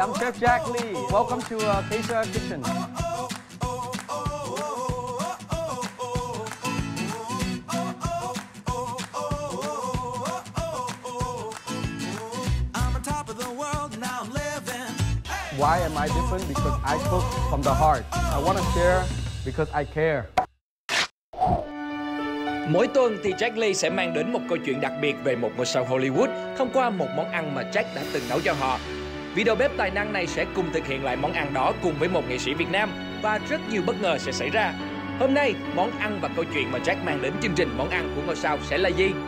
I'm Chef Jack Lee. Welcome to Acacia Kitchen. Why am I different? Because I cook from the heart. I want to share because I care. Mỗi tuần thì Jack Lee sẽ mang đến một câu chuyện đặc biệt về một ngôi sao Hollywood thông qua một món ăn mà Jack đã từng nấu cho họ. Vị đầu bếp tài năng này sẽ cùng thực hiện lại món ăn đó cùng với một nghệ sĩ Việt Nam và rất nhiều bất ngờ sẽ xảy ra. Hôm nay, món ăn và câu chuyện mà Jack mang đến chương trình Món ăn của ngôi sao sẽ là gì?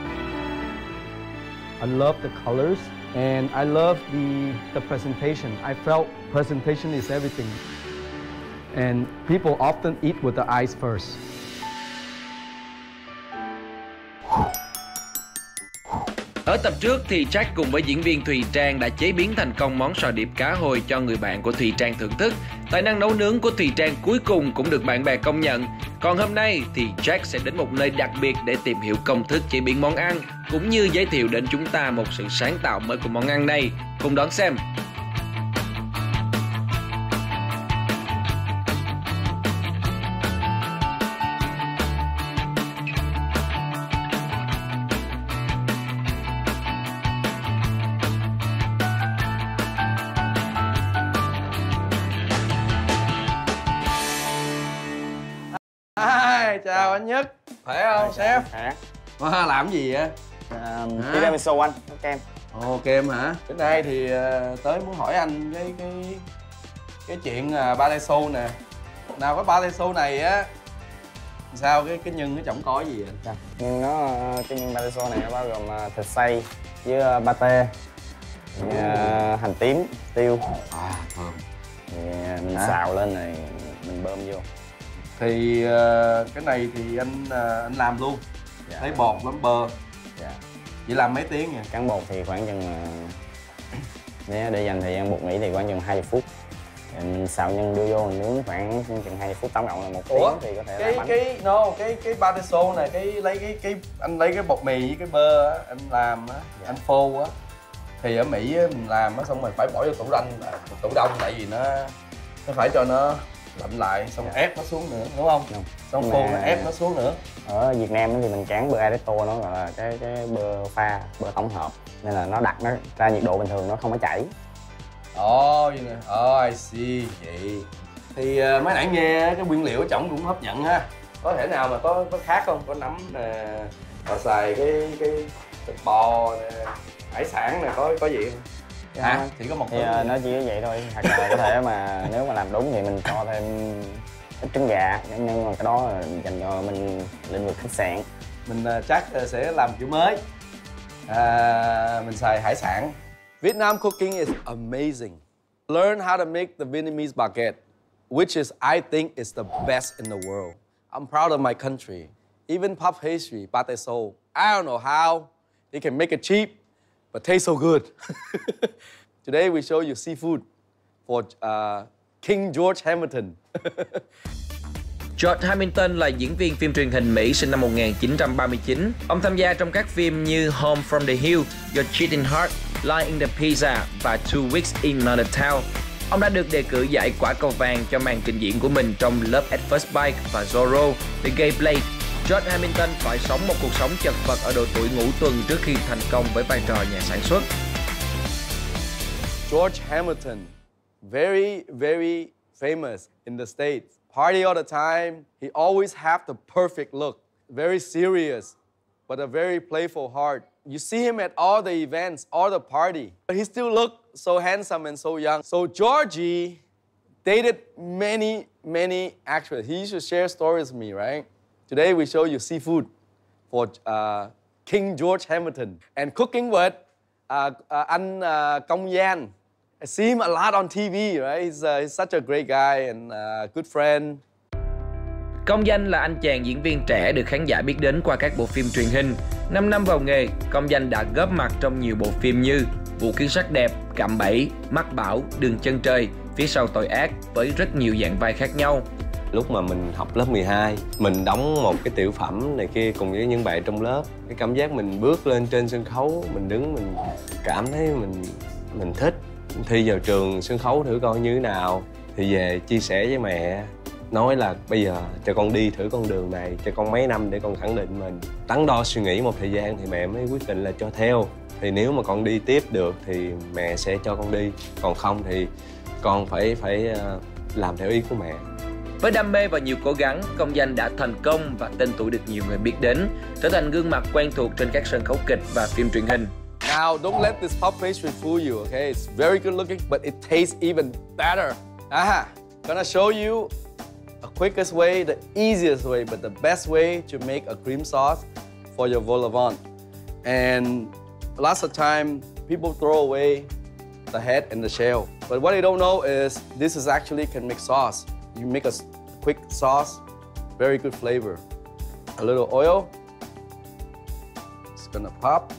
I love the colors and I love the presentation. I felt presentation is everything. And people often eat with the eyes first. Ở tập trước thì Jack cùng với diễn viên Thùy Trang đã chế biến thành công món sò điệp cá hồi cho người bạn của Thùy Trang thưởng thức. Tài năng nấu nướng của Thùy Trang cuối cùng cũng được bạn bè công nhận. Còn hôm nay thì Jack sẽ đến một nơi đặc biệt để tìm hiểu công thức chế biến món ăn, cũng như giới thiệu đến chúng ta một sự sáng tạo mới của món ăn này. Cùng đón xem! Chào anh Nhất, khỏe không sếp? Khỏe. Làm gì vậy? Tiramisu anh, có kem. Ồ, kem hả? Cái nay thì tới muốn hỏi anh cái chuyện pate xô nè. Nào cái pate xô này á, sao cái nhân nó chẳng có gì vậy? Nhưng cái nhân pate xô này nó bao gồm thịt xay với pate, hành tím, tiêu. Thơm. Mình xào lên này mình bơm vô. Thì cái này thì anh làm luôn. Lấy bột lắm bơ. Chỉ làm mấy tiếng vậy? Cán bột thì khoảng chừng nếu để dành thời gian bột nghỉ thì khoảng chừng 20 phút. Mình xào nhân đưa vô mình nướng khoảng chừng 20 phút, tổng cộng là 1 tiếng thì có thể làm bánh. Cái pate xô này anh lấy cái bột mì với cái bơ á, anh làm á, anh phô á. Thì ở Mỹ á, mình làm á xong rồi phải bỏ vô tủ đông tại vì nó phải cho nó lạnh lại xong ép nó xuống nữa, đúng không? Xong phô nó ép nó xuống nữa. Ở Việt Nam thì mình tráng bơ Aresto, nó gọi là cái bơ pha, bơ tổng hợp, nên là nó đặt nó ra nhiệt độ bình thường nó không có chảy. Vậy nè. I see vậy. Thì mới nãy nghe cái nguyên liệu trỏng cũng hấp dẫn ha. Có thể nào mà có khác không? Có nấm nè, họ xài cái thịt bò nè, hải sản nè, có gì không? Chỉ có một thì nó chỉ như vậy thôi, hoặc là có thể mà nếu mà làm đúng thì mình cho thêm ít trứng gà, nhưng mà cái đó là dành cho mình lĩnh vực khách sạn. Mình chắc sẽ làm kiểu mới. Mình xài hải sản. Vietnam cooking is amazing. Learn how to make the Vietnamese baguette, which is I think is the best in the world. I'm proud of my country. Even puff pastry, pate xô. I don't know how they can make it cheap, but taste so good. Today we show you seafood for King George Hamilton. George Hamilton là diễn viên phim truyền hình Mỹ sinh năm 1939. Ông tham gia trong các phim như Home from the Hill, Your Cheating Heart, Lie in the Pizza và Two Weeks in Another Town. Ông đã được đề cử giải quả cầu vàng cho màn trình diễn của mình trong Love at First Bite và Zorro, The Gay Blade. George Hamilton phải sống một cuộc sống chật vật ở độ tuổi ngũ tuần trước khi thành công với vai trò nhà sản xuất. George Hamilton, very, very famous in the States. Party all the time. He always have the perfect look. Very serious, but a very playful heart. You see him at all the events, all the party. But he still look so handsome and so young. So Georgie dated many, many actresses. He used to share stories with me, right? Today we show you seafood for King George Hamilton. And cooking with anh Công Gian. I see him a lot on TV, right? He's such a great guy and a good friend. Công Danh là anh chàng diễn viên trẻ được khán giả biết đến qua các bộ phim truyền hình. 5 năm vào nghề, Công Danh đã góp mặt trong nhiều bộ phim như Vũ khí sắc đẹp, Cạm bẫy, Mách bảo, Đường chân trời, Phía sau tội ác với rất nhiều dạng vai khác nhau. Lúc mà mình học lớp 12, mình đóng một cái tiểu phẩm này kia cùng với những bạn trong lớp. Cái cảm giác mình bước lên trên sân khấu, mình đứng mình cảm thấy mình thích. thi vào trường sân khấu thử coi như thế nào. Thì về chia sẻ với mẹ, nói là bây giờ cho con đi thử con đường này, cho con mấy năm để con khẳng định mình. Đắn đo suy nghĩ một thời gian thì mẹ mới quyết định là cho theo. Thì nếu mà con đi tiếp được thì mẹ sẽ cho con đi, còn không thì con phải làm theo ý của mẹ. Với đam mê và nhiều cố gắng, Công Danh đã thành công và tên tuổi được nhiều người biết đến, trở thành gương mặt quen thuộc trên các sân khấu kịch và phim truyền hình. Now, don't let this puff pastry fool you, okay? It's very good looking, but it tastes even better. Gonna show you a quickest way, the easiest way, but the best way to make a cream sauce for your vol au vent. And lots of time, people throw away the head and the shell. But what they don't know is this is actually can make sauce. You make a quick sauce, very good flavor. A little oil. It's gonna pop.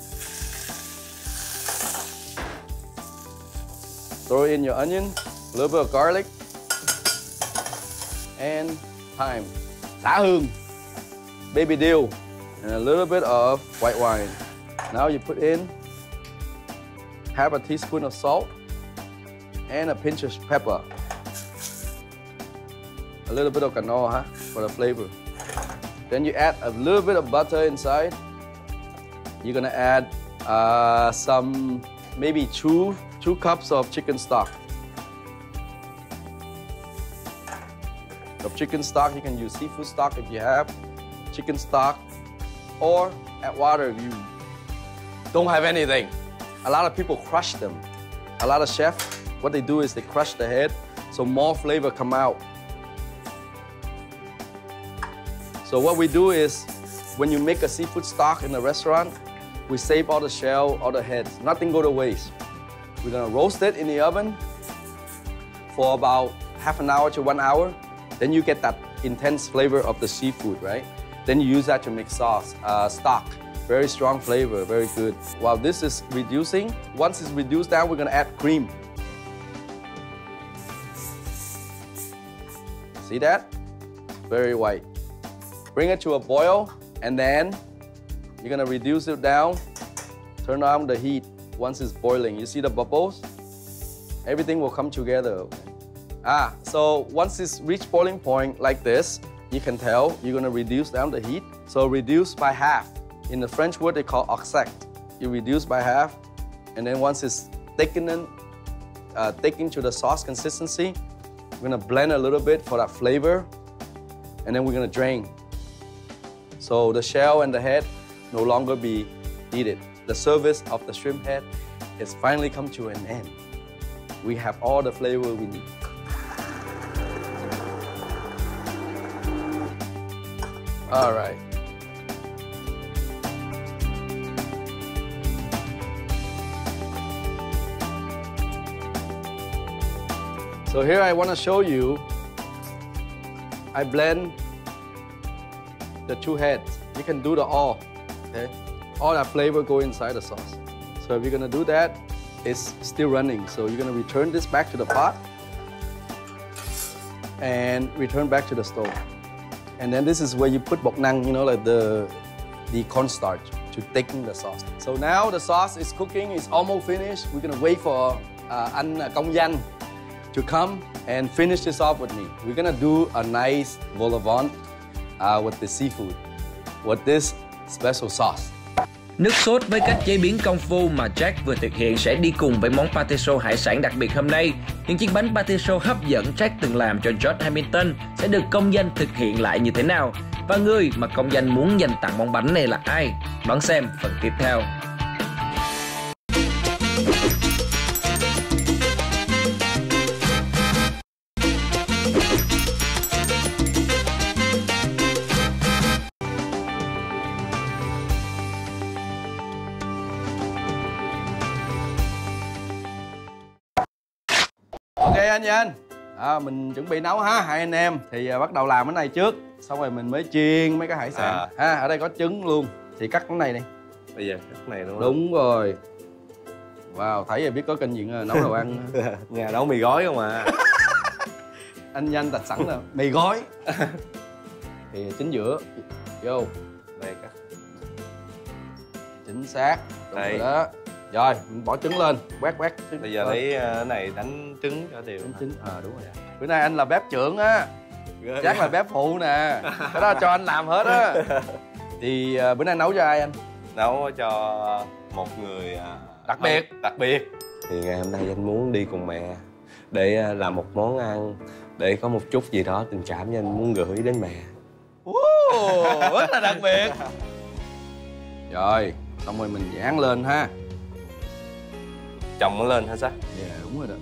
Throw in your onion, a little bit of garlic, and thyme. Xả hương, baby dill, and a little bit of white wine. Now you put in half a teaspoon of salt and a pinch of pepper. A little bit of canola for the flavor. Then you add a little bit of butter inside. You're gonna add some, maybe two cups of chicken stock. Of chicken stock, you can use seafood stock if you have chicken stock, or add water if you don't have anything. A lot of people crush them. A lot of chefs, what they do is they crush the head so more flavor come out. So what we do is, when you make a seafood stock in a restaurant, we save all the shell, all the heads. Nothing go to waste. We're gonna roast it in the oven for about half an hour to 1 hour. Then you get that intense flavor of the seafood, right? Then you use that to make sauce, stock. Very strong flavor, very good. While this is reducing, once it's reduced down, we're gonna add cream. See that? Very white. Bring it to a boil, and then you're gonna reduce it down. Turn on the heat once it's boiling. You see the bubbles? Everything will come together. Okay? So once it's reached boiling point like this, you can tell you're gonna reduce down the heat. So reduce by half. In the French word, they call oxect. You reduce by half, and then once it's thickening to the sauce consistency, we're gonna blend a little bit for that flavor, and then we're gonna drain. So the shell and the head no longer be needed. The service of the shrimp head has finally come to an end. We have all the flavor we need. All right. So here I want to show you, I blend the two heads. You can do the all, okay? All that flavor go inside the sauce. So if you're gonna do that, it's still running. So you're gonna return this back to the pot and return back to the stove. And then this is where you put bột năng, you know, like the cornstarch to thicken the sauce. So now the sauce is cooking, it's almost finished. We're gonna wait for anh Công Danh to come and finish this off with me. We're gonna do a nice vol au vent with the seafood, with this special sauce. Nước sốt với cách chế biến công phu mà Jack vừa thực hiện sẽ đi cùng với món pate show hải sản đặc biệt hôm nay. Những chiếc bánh pate show hấp dẫn Jack từng làm cho George Hamilton sẽ được Công Danh thực hiện lại như thế nào? Và người mà Công Danh muốn dành tặng món bánh này là ai? Đón xem phần tiếp theo. Ok anh Danh, mình chuẩn bị nấu ha, hai anh em thì bắt đầu làm cái này trước, xong rồi mình mới chiên mấy cái hải sản. Ở đây có trứng luôn, thì cắt cái này đi. Bây giờ cắt cái này đúng không? Đúng rồi. Wow, thấy rồi biết có kinh nghiệm nấu đồ ăn. Nhà nấu mì gói không à. Anh Danh đặt sẵn là mì gói. Thì chính giữa vô đây cắt chính xác. Đúng đây rồi đó. Rồi, mình bỏ trứng lên, quét trứng. Bây giờ lấy cái này đánh trứng cho đều. Đánh trứng, đúng rồi. Bữa nay anh là bếp trưởng á, chắc là bếp phụ nè. Cái đó cho anh làm hết á. Thì bữa nay nấu cho ai anh? Nấu cho một người đặc biệt. Đặc biệt. Thì ngày hôm nay anh muốn đi cùng mẹ để làm một món ăn, để có một chút gì đó tình cảm anh muốn gửi đến mẹ. Rất là đặc biệt. Rồi, xong rồi mình dán lên ha. Chồng nó lên hả Jack? Dạ, đúng rồi đó.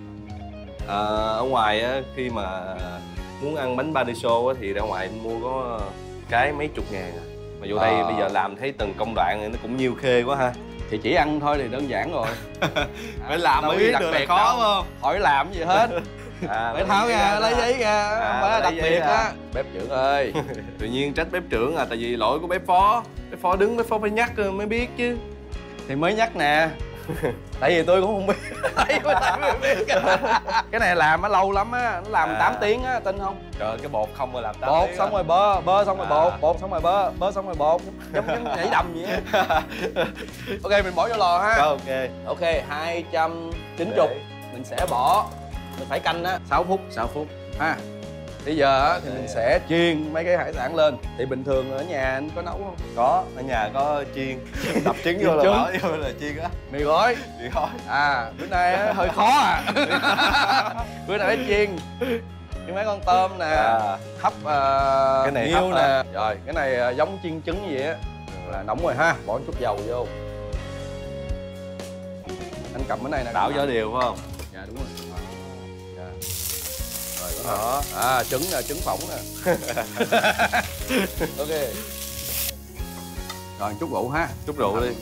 Ở ngoài á, khi mà muốn ăn bánh Paradiso á, thì ra ngoài anh mua có cái mấy chục ngàn à. Mà vô đây bây giờ làm thấy từng công đoạn này nó cũng nhiều khê quá ha. Thì chỉ ăn thôi thì đơn giản rồi. Phải làm mới biết được là khó không? Khỏi làm gì hết. Phải tháo ra, lấy giấy ra, không phải đặc biệt á. Bếp trưởng ơi. Tự nhiên trách bếp trưởng à, tại vì lỗi của bếp phó. Bếp phó đứng, bếp phó phải nhắc mới biết chứ. Thì mới nhắc nè. Tại vì tôi cũng không biết. Cái này làm nó lâu lắm á, nó làm 8 tiếng á, tin không? Trời, cái bột không mà làm 8 bột tiếng xong rồi bơ xong rồi bột xong rồi bơ xong rồi bột, giống nhảy đầm vậy á. Ok, mình bỏ vô lò ha. Ok 290. Mình sẽ bỏ, mình phải canh á 6 phút ha. Bây giờ thì mình sẽ chiên mấy cái hải sản lên. Thì bình thường ở nhà anh có nấu không? Có, ở nhà có chiên. Đập trứng vô là bỏ vô là chiên á. Mì gói. Bữa nay á, hơi khó à. Bữa nay phải chiên mấy con tôm nè, hấp cái này nghêu nè. Rồi, cái này giống chiên trứng vậy á. Là nóng rồi ha, bỏ chút dầu vô. Anh cầm cái này nè. Đảo gió đều phải không? Dạ đúng rồi. Rồi đó. Trứng nè, trứng phỏng nè. Ok. Rồi chút rượu ha. Chút rượu đi.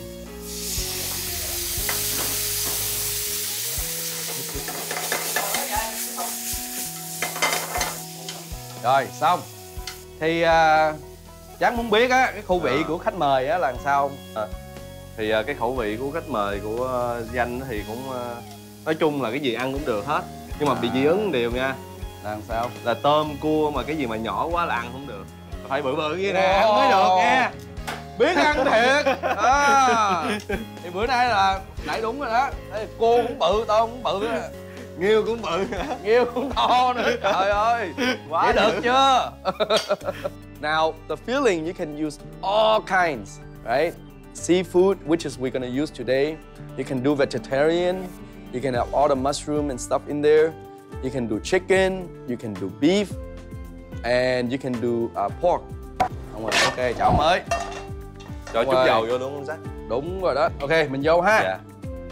Rồi xong. Thì Tráng muốn biết á, cái khẩu vị của khách mời á là làm sao không? Thì cái khẩu vị của khách mời của Danh thì cũng nói chung là cái gì ăn cũng được hết. Nhưng mà bị dị ứng điều nha. Là làm sao? Là tôm, cua mà cái gì mà nhỏ quá là ăn không được. Phải bự bự như nè, ăn mới được nha. Biết ăn thiệt. Thì bữa nay là nãy đúng rồi đó. Cua cũng bự, tôm cũng bự á. Nghêu cũng bự. Nghêu cũng to nữa. Trời ơi. Vậy được chưa? Now, the filling you can use all kinds, right? Seafood, which is we're gonna use today. You can do vegetarian. You can have all the mushroom and stuff in there. You can do chicken. You can do beef. And you can do pork. Đúng rồi, ok, chảo mới. Cho chút dầu vô đúng không Jack? Đúng rồi đó. Ok, mình vô ha. Dạ.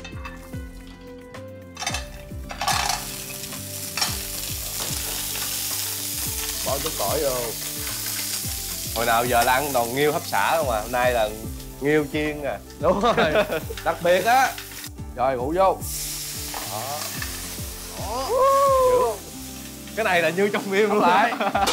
Bỏ chút tỏi vô. Hồi nào giờ là ăn toàn nghêu hấp xả không à, hôm nay là nghêu chiên à. Đúng rồi. Đặc biệt á. Rồi ngủ vô. Đó. Hiểu không? Cái này là như trong phim luôn lại.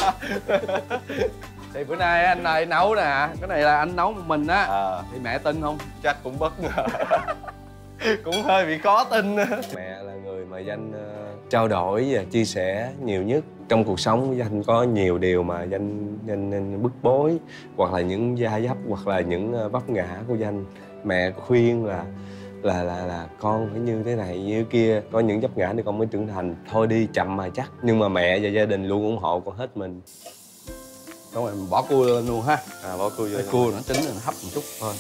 Thì bữa nay anh này nấu nè, cái này là anh nấu một mình á. Thì mẹ tin không? Chắc cũng bất ngờ. Cũng hơi bị khó tin. Mẹ là người mà Danh trao đổi và chia sẻ nhiều nhất. Trong cuộc sống Danh có nhiều điều mà Danh bức bối, hoặc là những va vấp, hoặc là những vấp ngã của Danh. Mẹ khuyên là con phải như thế này như kia, có những vấp ngã để con mới trưởng thành, thôi đi chậm mà chắc. Nhưng mà mẹ và gia đình luôn ủng hộ con hết mình. Đúng rồi, mình bỏ cua lên luôn ha. Bỏ cua vô. Cái cua nó chín nó hấp một chút thôi.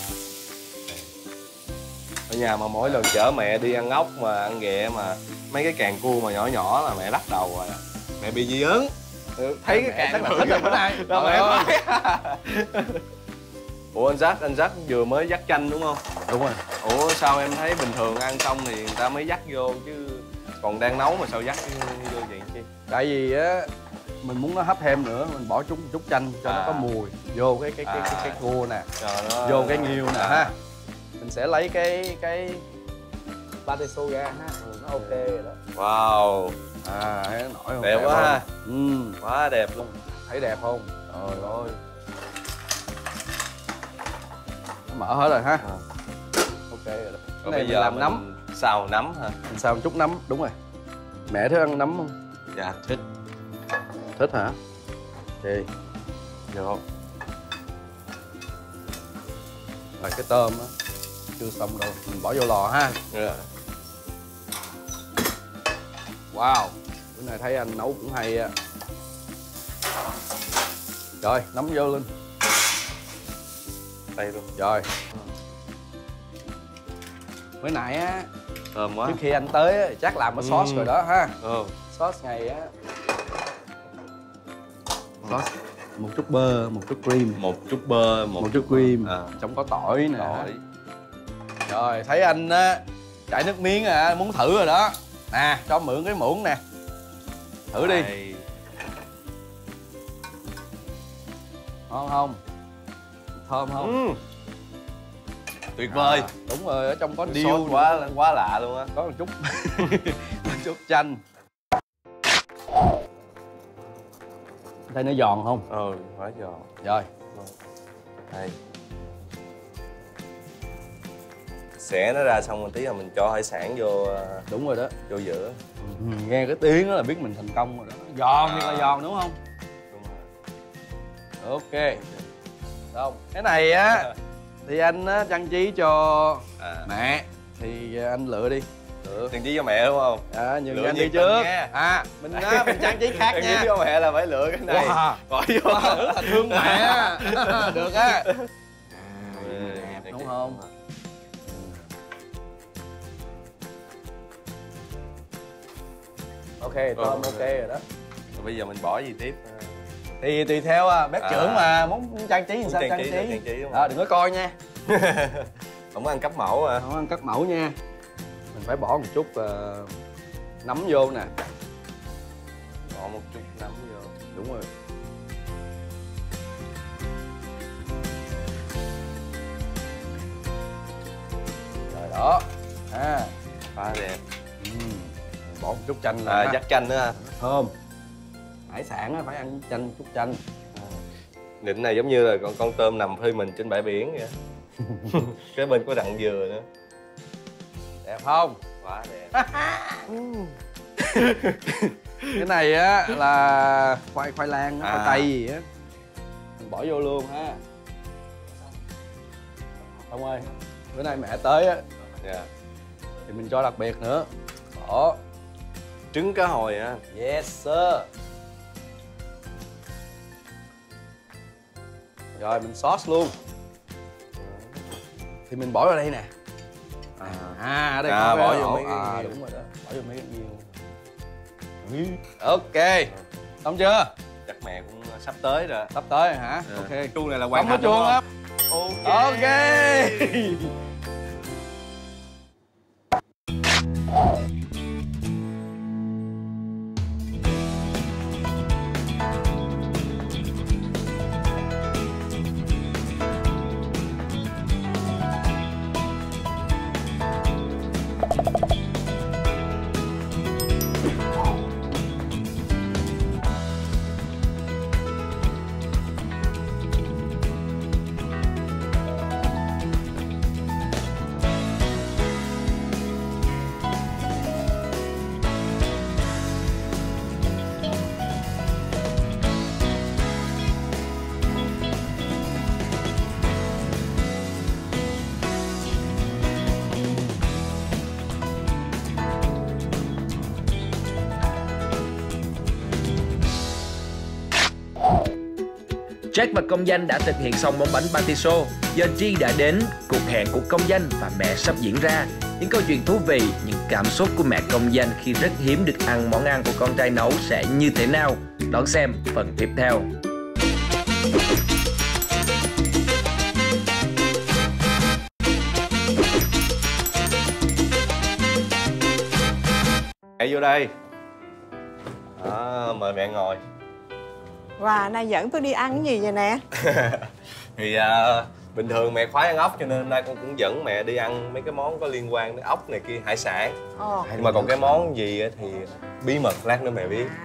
Ở nhà mà mỗi lần chở mẹ đi ăn ốc mà ăn ghẹ mà mấy cái càng cua mà nhỏ nhỏ là mẹ lắc đầu rồi. Mẹ bị dị ứng. Thấy cái càng chắc là thích rồi bữa nay. Mẹ nói. Ủa anh Jack vừa mới dắt chanh đúng không? Đúng rồi. Ủa sao em thấy bình thường ăn xong thì người ta mới dắt vô chứ còn đang nấu mà sao dắt vô vậy chi? Tại vì á mình muốn nó hấp thêm nữa, mình bỏ chút chanh cho nó có mùi vô cái cua nè, vô cái nghêu nè ha. Mình sẽ lấy cái Paradiso ra ha, nó ok rồi đó. Wow. Thấy nó nổi không? Đẹp quá ha. Quá đẹp luôn. Thấy đẹp không? Trời ơi. Nó mở hết rồi ha. Ok rồi đó. Cái này bây giờ làm nấm. Xào nấm hả? Mình xào một chút nấm, đúng rồi. Mẹ thích ăn nấm không? Dạ thích. Thích hả? Ok. Vô. Rồi cái tôm á. chưa xong đâu, mình bỏ vô lò ha. Wow, bữa nay thấy anh nấu cũng hay á. Rồi, nắm vô lên. Đây luôn. Rồi. Bữa nãy á, Thơm quá. trước khi anh tới á, chắc làm cái sauce rồi đó ha. Sauce này á, sauce một chút bơ, một chút cream. Một chút bơ, một chút cream. Trong có tỏi nè. Rồi, thấy anh á chảy nước miếng à, muốn thử rồi đó. Nè, cho mượn cái muỗng nè. Thử đi. Ngon không? Thơm không? Tuyệt vời. Đúng rồi, ở trong có Điêu điêu quá lạ luôn á. có một chút một chút chanh. Thấy nó giòn không? Quá giòn. Rồi. Đây. Xẻ nó ra xong một tí là mình cho hải sản vô. Đúng rồi đó. Vô giữa. Nghe cái tiếng đó là biết mình thành công rồi đó. Giòn thì là giòn đúng không? Đúng rồi. Ok. Xong. Cái này á thì anh á trang trí cho mẹ. Thì anh lựa đi. Trang trí cho mẹ đúng không? Nhưng lựa anh đi trước. Mình trang trí khác nha. Trang trí cho mẹ là phải lựa cái này. Bỏ vô. Rất là thương mẹ. Được á. Đẹp đúng không? Ok, tôm ok rồi đó. Rồi bây giờ mình bỏ gì tiếp? Thì tùy theo bếp trưởng mà muốn trang trí thì sao trang trí. Đừng có coi nha. Không có ăn cắp mẫu à? Không ăn cắt mẫu nha. Mình phải bỏ một chút nấm vô nè. Bỏ một chút nấm vô. Đúng rồi. Rồi đó. Quá đẹp. Bỏ một chút chanh là dắt chanh nữa ha. Thơm. Hải sản phải ăn chanh, chút chanh. Định này giống như là con tôm nằm phơi mình trên bãi biển vậy. Cái bên có đặng dừa nữa. Đẹp không? Quá đẹp. Cái này á là khoai lang, khoai tây gì á. Mình bỏ vô luôn ha. Ông ơi, bữa nay mẹ tới á thì mình cho đặc biệt nữa. Bỏ trứng cá hồi á. Yes sir. Rồi mình sauce luôn. Thì mình bỏ vào đây nè. Ở đây có bỏ vô mấy cái đúng rồi đó. Bỏ vô mấy cái nhiều. Ok. Xong chưa? Chắc mẹ cũng sắp tới rồi. Sắp tới rồi hả? Ok. Chuông này là hoàn thành đúng đúng không? Ok. Jack và công danh đã thực hiện xong món bánh patiso. Giờ G đã đến, cuộc hẹn của công danh và mẹ sắp diễn ra. Những câu chuyện thú vị, những cảm xúc của mẹ công danh khi rất hiếm được ăn món ăn của con trai nấu sẽ như thế nào? Đón xem phần tiếp theo. Mẹ vô đây. Mời mẹ ngồi. Wow, nay dẫn tôi đi ăn cái gì vậy nè? Thì bình thường mẹ khoái ăn ốc cho nên hôm nay con cũng dẫn mẹ đi ăn mấy cái món có liên quan đến ốc này kia, hải sản. Nhưng mà còn cái món gì thì bí mật lát nữa mẹ biết.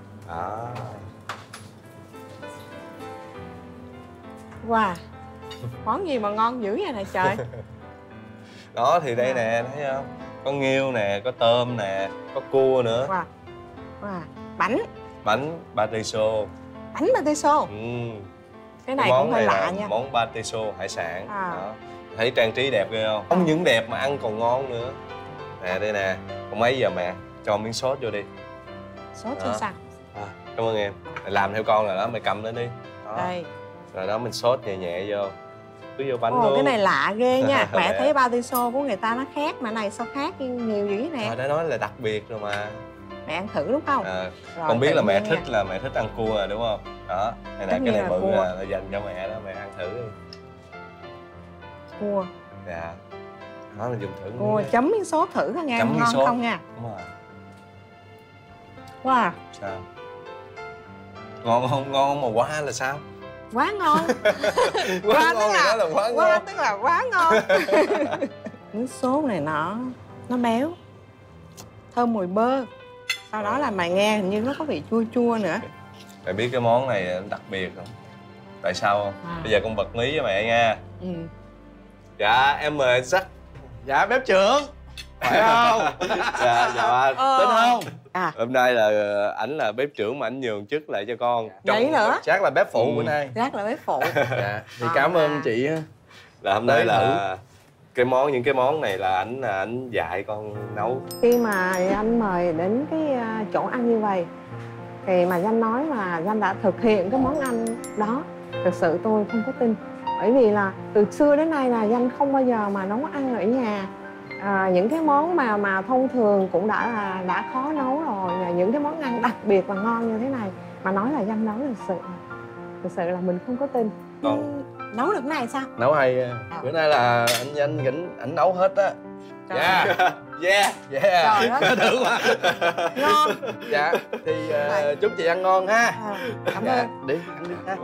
Wow, món gì mà ngon dữ vậy nè trời. Đó thì đây nè, thấy không? Có nghêu nè, có tôm nè, có cua nữa. Wow, bánh patiso. Bánh patiso. Cái này cũng hơi lạ nha. Món patiso hải sản. Đó. Thấy trang trí đẹp ghê không? Không những đẹp mà ăn còn ngon nữa. Nè đây nè, còn mấy giờ mẹ cho miếng sốt vô đi. Sốt thì sao? Cảm ơn em. Mày làm theo con rồi đó, mày cầm lên đi đó. Đây. Rồi đó mình sốt nhẹ nhẹ vô. Cứ vô bánh Ồ, luôn. cái này lạ ghê nha. Mẹ Mẹ. thấy patiso của người ta nó khác mà này sao khác nhiều dữ vậy nè. Rồi đã nói là đặc biệt rồi mà. Mẹ ăn thử đúng không? Rồi, Con biết là mẹ thích là mẹ thích ăn cua rồi đúng không? Đó, này nè, Tất cái nhiên này là bự cua. là dành cho mẹ đó, mẹ ăn thử đi. Cua. Dạ. Đó mình dùng thử. Cua chấm miếng sốt thử coi nghe Chấm miếng ngon sốt. không nha. Đúng rồi. Wow, Sao? Ngon không? Ngon không mà quá là sao? quá ngon. Quá ngon tức thì đó là quá quá ngon. tức là quá ngon. Miếng sốt này nó béo, thơm mùi bơ. Sau đó là mày nghe hình như nó có vị chua chua nữa. Mẹ biết cái món này đặc biệt không? Tại sao không? Bây giờ con bật mí với mẹ nha. Ừ. Dạ em mời anh Sắc. Dạ bếp trưởng. Phải không? Dạ ba. Tính không? À, Hôm nay là ảnh là bếp trưởng mà ảnh nhường chức lại cho con. vậy nữa. Chắc là bếp phụ bữa nay. Rác là bếp phụ. Dạ. Thì cảm ơn chị. Là hôm nay Tới là những cái món này là ảnh dạy con nấu. Khi mà anh mời đến cái chỗ ăn như vậy thì mà Danh nói mà Danh đã thực hiện cái món ăn đó, thực sự tôi không có tin. Bởi vì là từ xưa đến nay là Danh không bao giờ mà nấu ăn ở nhà. Những cái món mà thông thường cũng đã khó nấu rồi, và những cái món ăn đặc biệt và ngon như thế này mà nói là Danh nấu thực sự là mình không có tin. Con Nấu được cái này sao? Nấu hay. Bữa nay là anh Danh ảnh nấu hết á. Trời Dạ. Yeah. Trời Yeah. đất. Được quá. Ngon. Dạ. Thì chúc chị ăn ngon ha. Cảm Dạ. ơn. Đi ăn đi ha.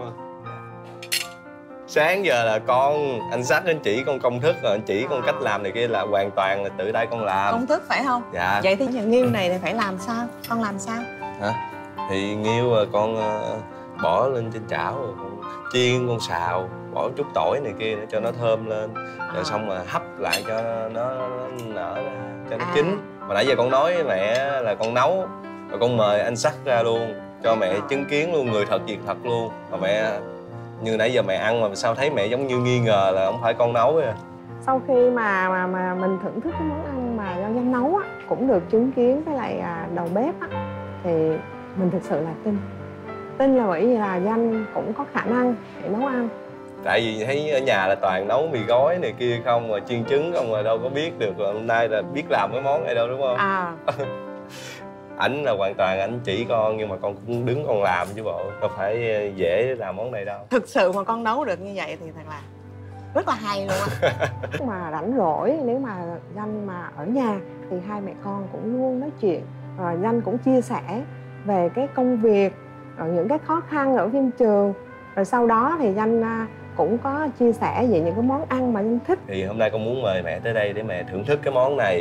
sáng giờ là anh Sắc anh chỉ con công thức rồi anh chỉ con cách làm này kia là hoàn toàn là tự tay con làm. Công thức phải không? Dạ. Vậy thì những nghêu này thì phải làm sao? Con làm sao? Hả? Thì nghêu con bỏ lên trên chảo rồi con chiên, con xào, bỏ chút tỏi này kia để cho nó thơm lên, rồi xong rồi hấp lại cho nó nở ra, cho nó chín. Mà nãy giờ con nói với mẹ là con nấu, rồi con mời anh Sắc ra luôn cho mẹ chứng kiến luôn, người thật việc thật luôn. Mà mẹ như nãy giờ mẹ ăn mà sao thấy mẹ giống như nghi ngờ là không phải con nấu vậy. Sau khi mà mình thưởng thức cái món ăn mà do Danh nấu á, cũng được chứng kiến với lại đầu bếp á, thì mình thực sự là tin là bởi vì là Danh cũng có khả năng để nấu ăn. Tại vì thấy ở nhà là toàn nấu mì gói này kia không, mà chiên trứng không, mà đâu có biết được là hôm nay là biết làm cái món này đâu, đúng không? Ảnh là hoàn toàn ảnh chỉ con, nhưng mà con cũng đứng con làm chứ bộ, đâu phải dễ làm món này đâu. Thực sự mà con nấu được như vậy thì thật là rất là hay luôn á. Mà rảnh rỗi nếu mà Danh mà ở nhà thì hai mẹ con cũng luôn nói chuyện, rồi Danh cũng chia sẻ về cái công việc, rồi những cái khó khăn ở phim trường, rồi sau đó thì Danh cũng có chia sẻ về những cái món ăn mà Danh thích. Thì hôm nay con muốn mời mẹ tới đây để mẹ thưởng thức cái món này,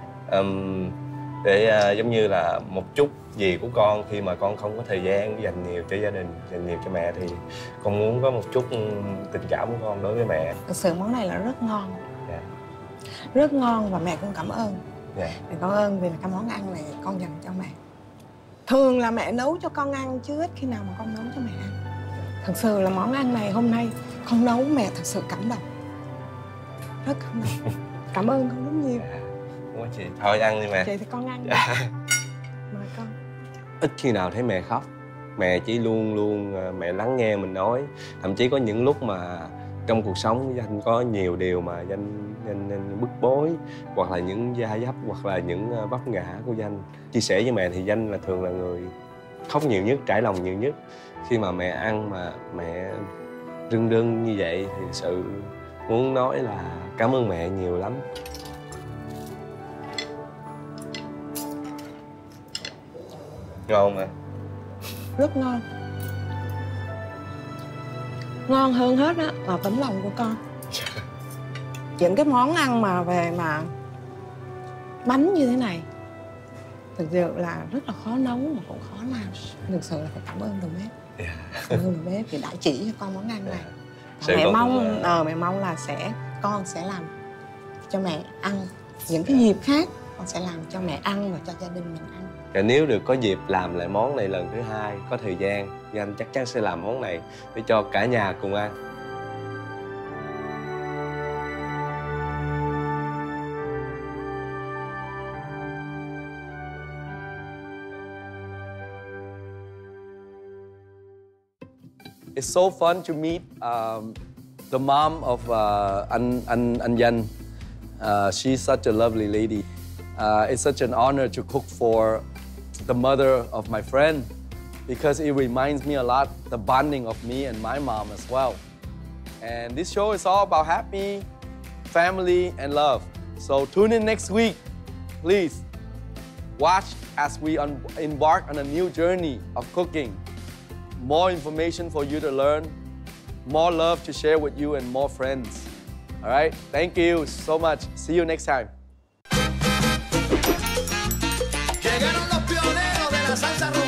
để giống như là một chút gì của con khi mà con không có thời gian dành nhiều cho gia đình, dành nhiều cho mẹ, thì con muốn có một chút tình cảm của con đối với mẹ. Thực sự món này là rất ngon. Dạ. Rất ngon và mẹ cũng cảm ơn. Dạ. Mẹ cảm ơn vì là cái món ăn này con dành cho mẹ. Thường là mẹ nấu cho con ăn chứ ít khi nào mà con nấu cho mẹ ăn. Thực sự là món ăn này hôm nay con nấu mẹ thật sự cảm động. Rất cảm động. Cảm ơn con rất nhiều. Đúng không chị? Thôi ăn đi mẹ. Vậy thì con ăn. Dạ. Mời con. Ít khi nào thấy mẹ khóc. Mẹ chỉ luôn mẹ lắng nghe mình nói. Thậm chí có những lúc mà trong cuộc sống Danh có nhiều điều mà Danh bức bối, hoặc là những va vấp, hoặc là những vấp ngã của Danh. Chia sẻ với mẹ thì Danh là thường là người khóc nhiều nhất, trải lòng nhiều nhất. Khi mà mẹ ăn mà mẹ rưng rưng như vậy thì sự muốn nói là cảm ơn mẹ nhiều lắm. Ngon mà. Rất ngon. Ngon hơn hết á là tấm lòng của con. Những cái món ăn mà về mà bánh như thế này thực sự là rất là khó nấu mà cũng khó làm. Thực sự là phải cảm ơn đầu bếp. Cảm ơn đầu bếp vì đã chỉ cho con món ăn này. Mẹ mong là con sẽ làm cho mẹ ăn những cái dịp khác, con sẽ làm cho mẹ ăn và cho gia đình mình ăn. Và nếu được có dịp làm lại món này lần thứ hai, có thời gian, thì anh chắc chắn sẽ làm món này để cho cả nhà cùng ăn. It's so fun to meet the mom of An Yan. She's such a lovely lady. It's such an honor to cook for the mother of my friend because it reminds me a lot the bonding of me and my mom as well. And this show is all about happy family and love. So tune in next week, please. Watch as we embark on a new journey of cooking. More information for you to learn, more love to share with you and more friends. All right, thank you so much. See you next time. Llegaron los pioneros de la salsa